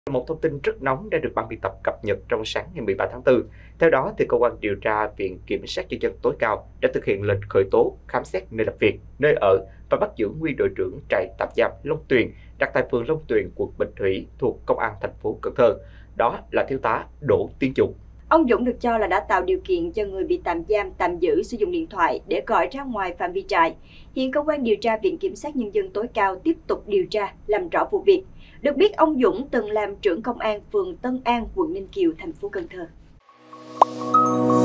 Một thông tin rất nóng đã được ban biên tập cập nhật trong sáng ngày 13 tháng 4. Theo đó, cơ quan điều tra Viện Kiểm sát Nhân dân tối cao đã thực hiện lệnh khởi tố, khám xét nơi làm việc, nơi ở và bắt giữ nguyên đội trưởng trại tạm giam Long Tuyền đặt tại phường Long Tuyền, quận Bình Thủy thuộc Công an thành phố Cần Thơ. Đó là thiếu tá Đỗ Tiến Dũng. Ông Dũng được cho là đã tạo điều kiện cho người bị tạm giam tạm giữ sử dụng điện thoại để gọi ra ngoài phạm vi trại. Hiện cơ quan điều tra Viện Kiểm sát Nhân dân tối cao tiếp tục điều tra, làm rõ vụ việc. Được biết, ông Dũng từng làm trưởng công an phường Tân An, quận Ninh Kiều, thành phố Cần Thơ.